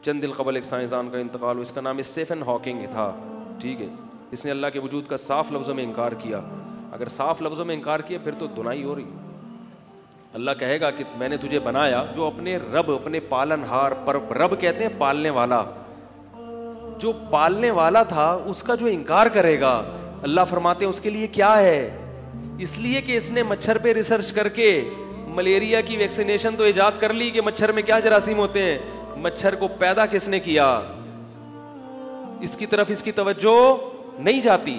چند دن قبل ایک سائنسدان کا انتقال ہوا, اس کا نام اسٹیفن ہاکنگ تھا, ٹھیک ہے. اس نے اللہ کے وجود کا صاف لفظوں میں انکار کیا. اگر صاف لفظوں میں انکار کیا پھر تو دنائی ہو رہی. اللہ کہے گا کہ میں نے تجھے بنایا, جو اپنے رب, اپنے پالن ہار پر, رب کہتے ہیں پالنے والا, جو پالنے والا تھا اس کا جو انکار کرے گا, اللہ فرماتے ہیں اس کے لیے کیا ہے. اس لیے کہ اس نے مچھر پہ ریسرچ کر کے ملیریا کی ویکسینیشن تو ایجاد کر لی کہ مچھر میں کیا جراثیم ہوتے ہیں, مچھر کو پیدا کس نے کیا, اس کی طرف اس کی توجہ نہیں جاتی.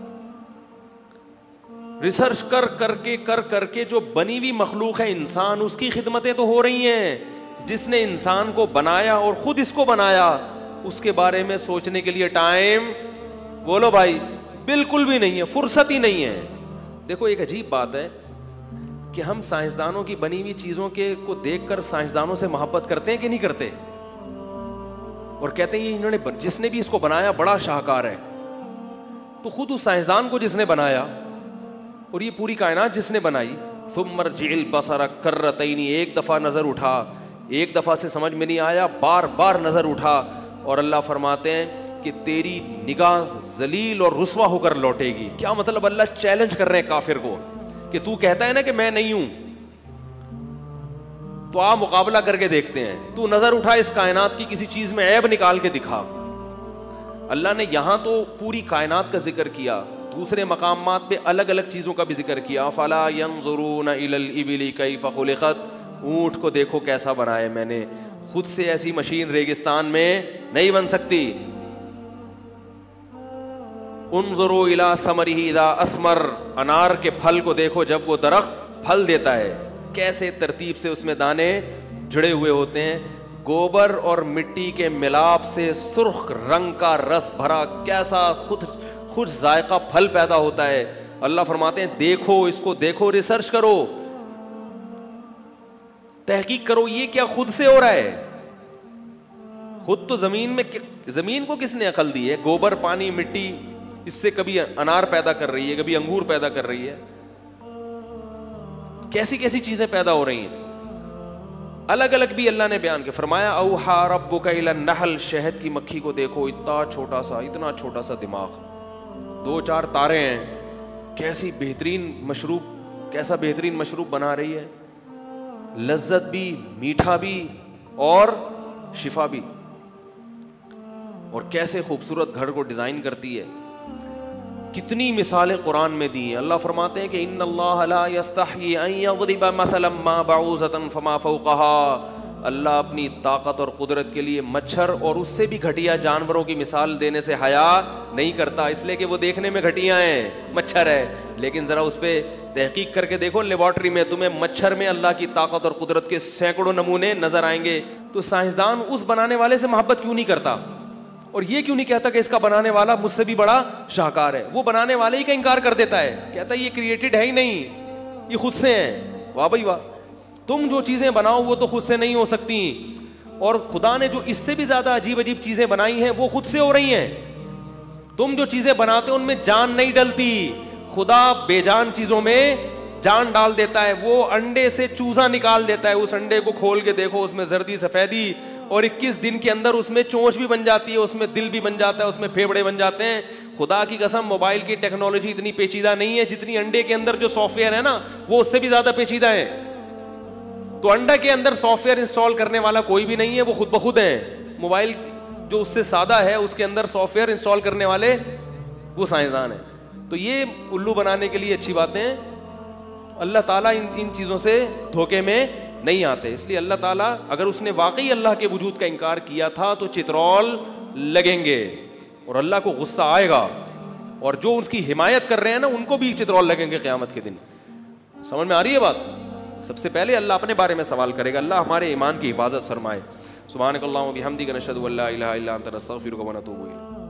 ریسرچ کر کے جو بنی ہوئی مخلوق ہے انسان, اس کی خدمتیں تو ہو رہی ہیں. جس نے انسان کو بنایا اور خود اس کو بنایا, اس کے بارے میں سوچنے کے لیے ٹائم, بولو بھائی, بالکل بھی نہیں ہے, فرصت ہی نہیں ہے. دیکھو ایک عجیب بات ہے کہ ہم سائنسدانوں کی بنی ہوئی چیزوں کے کو دیکھ کر سائنسدانوں سے محبت کرتے ہیں کہ نہیں کرتے, اور کہتے ہیں یہ انہوں نے, جس نے بھی اس کو بنایا بڑا شاہکار ہے. تو خود اس سائنسدان کو جس نے بنایا اور یہ پوری کائنات جس نے بنائی, ثم ارجع البصر کرتین, ایک دفعہ نظر اٹھا, ایک دفعہ سے سمجھ میں نہیں آیا, بار بار نظر اٹھا, اور اللہ فرماتے ہیں کہ تیری نگاہ ذلیل اور رسوا ہو کر لوٹے گی. کیا مطلب, اللہ چیلنج کر رہے ہیں کافر کو کہ تو کہتا ہے نا کہ میں نہیں ہوں, تو آپ مقابلہ کر کے دیکھتے ہیں. تو نظر اٹھا اس کائنات کی کسی چیز میں عیب نکال کے دکھا. اللہ نے یہاں تو پوری کائنات کا ذکر کیا, دوسرے مقامات پہ الگ الگ چیزوں کا بھی ذکر کیا. فلا ينظرون الى الابل كيف خلقت, اونٹ کو دیکھو کیسا بنایا میں نے. خود سے ایسی مشین ریگستان میں نہیں بن سکتی. انظروا الى ثمره اذا اثمر, انار کے پھل کو دیکھو جب وہ درخت پھل دیتا ہے, کیسے ترتیب سے اس میں دانے جڑے ہوئے ہوتے ہیں. گوبر اور مٹی کے ملاپ سے سرخ رنگ کا رس بھرا کیسا خود ذائقہ پھل پیدا ہوتا ہے. اللہ فرماتے ہیں دیکھو اس کو, دیکھو, ریسرچ کرو, تحقیق کرو, یہ کیا خود سے ہو رہا ہے. خود تو زمین کو کس نے عقل دی ہے, گوبر, پانی, مٹی, اس سے کبھی انار پیدا کر رہی ہے, کبھی انگور پیدا کر رہی ہے, کیسی کیسی چیزیں پیدا ہو رہی ہیں. الگ الگ بھی اللہ نے بیان کیا. فرمایا اوحا ربک الی النحل, شہد کی مکھی کو دیکھو, اتنا چھوٹا سا دماغ, 2-4 تارے ہیں, کیسا بہترین مشروب بنا رہی ہے, لذت بھی, میٹھا بھی اور شفا بھی, اور کیسے خوبصورت گھر کو ڈیزائن کرتی ہے. کتنی مثالیں قرآن میں دی ہیں. اللہ فرماتے ہیں کہ ان اللہ لا یستحیی ان یضرب مثلا ما بعوضۃ فما فوقها, اللہ اپنی طاقت اور قدرت کے لیے مچھر اور اس سے بھی گھٹیا جانوروں کی مثال دینے سے حیا نہیں کرتا, اس لیے کہ وہ دیکھنے میں گھٹیا ہیں, مچھر ہے, لیکن ذرا اس پہ تحقیق کر کے دیکھو لیبارٹری میں, تمہیں مچھر میں اللہ کی طاقت اور قدرت کے سینکڑوں نمونے نظر آئیں گے. تو سائنسدان اس بنانے والے سے محبت کیوں نہیں کرتا, اور یہ کیوں نہیں کہتا کہ اس کا بنانے والا مجھ سے بھی بڑا شاہکار ہے. وہ بنانے والے ہی کا انکار کر دیتا ہے, کہتا ہے یہ کریٹڈ ہے ہی نہیں, یہ خود سے ہیں. واہ بھائی واہ, تم جو چیزیں بناؤ وہ تو خود سے نہیں ہو سکتی, اور خدا نے جو اس سے بھی زیادہ عجیب چیزیں بنائی ہیں وہ خود سے ہو رہی ہیں. تم جو چیزیں بناتے ہو ان میں جان نہیں ڈلتی, خدا بے جان چیزوں میں جان ڈال دیتا ہے. وہ انڈے سے چوزا نکال دیتا ہے, اس انڈے کو کھول کے دیکھو, اس میں زردی سفیدی, اور 21 دن کے اندر اس میں چونچ بھی بن جاتی ہے, اس میں دل بھی بن جاتا ہے, اس میں پھیپھڑے بن جاتے ہیں. خدا کی قسم موبائل کی ٹیکنالوجی اتنی پیچیدہ نہیں ہے جتنی انڈے کے اندر جو سافٹ ویئر ہے نا وہ اس سے بھی زیادہ پیچیدہ ہے. تو انڈا کے اندر سافٹ ویئر انسٹال کرنے والا کوئی بھی نہیں ہے, وہ خود بخود ہیں. موبائل جو اس سے سادہ ہے اس کے اندر سافٹ ویئر انسٹال کرنے والے وہ سائنسدان ہیں. تو یہ الو بنانے کے لیے اچھی باتیں ہیں. اللہ تعالیٰ ان چیزوں سے دھوکے میں نہیں آتے. اس لیے اللہ تعالیٰ اگر اس نے واقعی اللہ کے وجود کا انکار کیا تھا تو چترول لگیں گے اور اللہ کو غصہ آئے گا, اور جو اس کی حمایت کر رہے ہیں نا ان کو بھی چترول لگیں گے قیامت کے دن. سمجھ میں آ رہی ہے بات؟ سب سے پہلے اللہ اپنے بارے میں سوال کرے گا. اللہ ہمارے ایمان کی حفاظت فرمائے. سبحانک اللہم و بحمدک نشہد ان لا الہ الا انت نستغفرک و نتوب الیک.